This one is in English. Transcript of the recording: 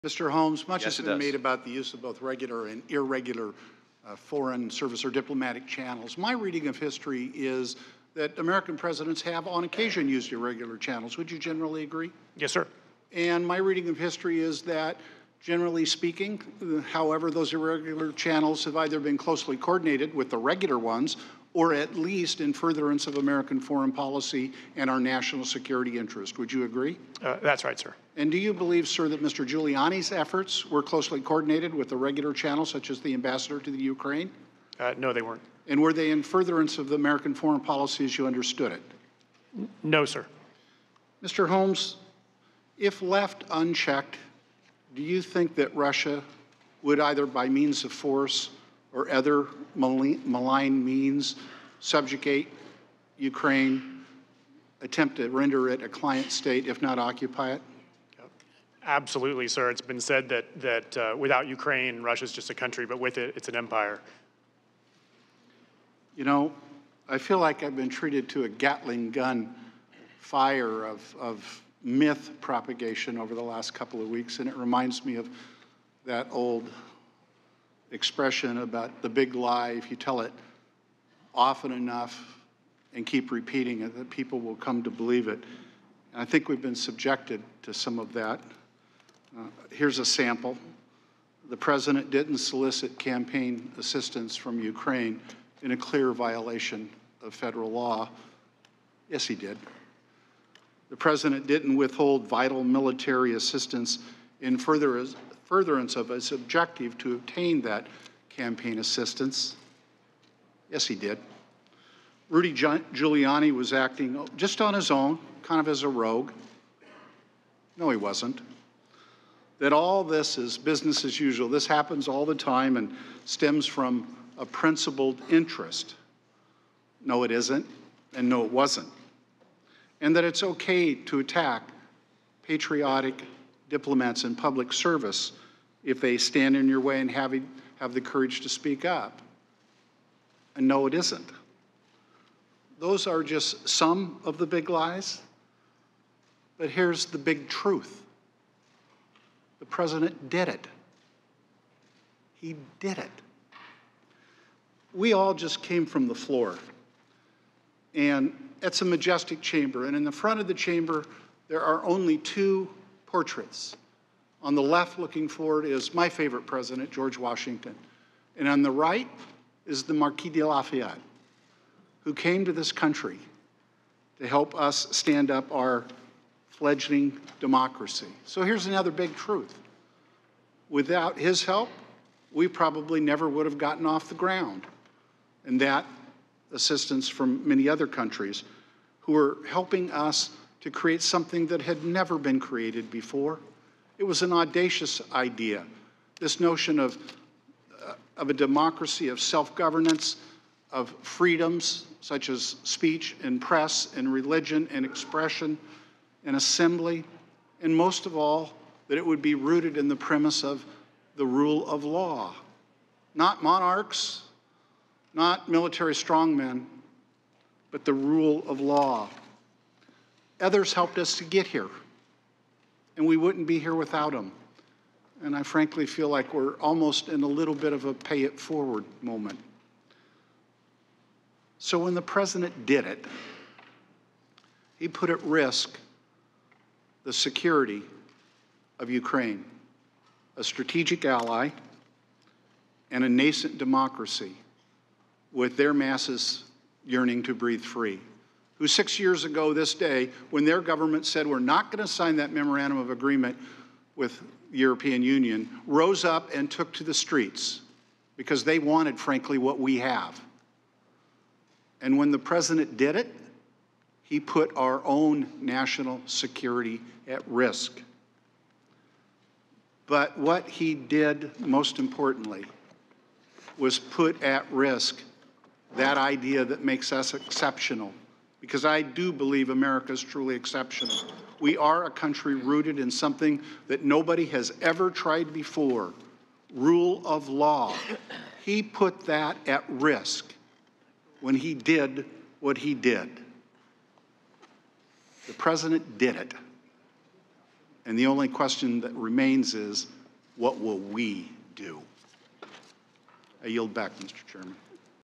Mr. Holmes, much Yes, has been made about the use of both regular and irregular foreign service or diplomatic channels. My reading of history is that American presidents have on occasion used irregular channels. Would you generally agree? Yes, sir. And my reading of history is that, generally speaking, however, those irregular channels have either been closely coordinated with the regular ones or at least in furtherance of American foreign policy and our national security interest. Would you agree? That's right, sir. And do you believe, sir, that Mr. Giuliani's efforts were closely coordinated with the regular channels, such as the ambassador to the Ukraine? No, they weren't. And were they in furtherance of the American foreign policy as you understood it? No, sir. Mr. Holmes, if left unchecked, do you think that Russia would either by means of force or other malign means subjugate Ukraine, attempt to render it a client state, if not occupy it? Absolutely, sir. It's been said that without Ukraine, Russia's just a country, but with it, it's an empire. You know, I feel like I've been treated to a Gatling gun fire of myth propagation over the last couple of weeks, and it reminds me of that old expression about the big lie. If you tell it often enough and keep repeating it, that people will come to believe it. And I think we've been subjected to some of that. Here's a sample. The president didn't solicit campaign assistance from Ukraine in a clear violation of federal law. Yes, he did. The president didn't withhold vital military assistance in furtherance of his objective to obtain that campaign assistance. Yes, he did. Rudy Giuliani was acting just on his own, kind of as a rogue. No, he wasn't. That all this is business as usual. This happens all the time and stems from a principled interest. No, it isn't, and no, it wasn't. And that it's okay to attack patriotic diplomats in public service if they stand in your way and have the courage to speak up. And no, it isn't. Those are just some of the big lies. But here's the big truth. The president did it. He did it. We all just came from the floor. And it's a majestic chamber. And in the front of the chamber, there are only two portraits. On the left, looking forward, is my favorite president, George Washington. And on the right is the Marquis de Lafayette, who came to this country to help us stand up our fledgling democracy. So here's another big truth. Without his help, we probably never would have gotten off the ground. And that assistance from many other countries who are helping us to create something that had never been created before. It was an audacious idea, this notion of a democracy, of self-governance, of freedoms such as speech and press and religion and expression and assembly, and most of all, that it would be rooted in the premise of the rule of law. Not monarchs, not military strongmen, but the rule of law. Others helped us to get here, and we wouldn't be here without them. And I frankly feel like we're almost in a little bit of a pay it forward moment. So when the president did it, he put at risk the security of Ukraine, a strategic ally and a nascent democracy with their masses yearning to breathe free, who 6 years ago this day, when their government said we're not going to sign that memorandum of agreement with the European Union, rose up and took to the streets because they wanted, frankly, what we have. And when the president did it, he put our own national security at risk. But what he did, most importantly, was put at risk that idea that makes us exceptional. Because I do believe America is truly exceptional. We are a country rooted in something that nobody has ever tried before, rule of law. He put that at risk when he did what he did. The president did it. And the only question that remains is, what will we do? I yield back, Mr. Chairman.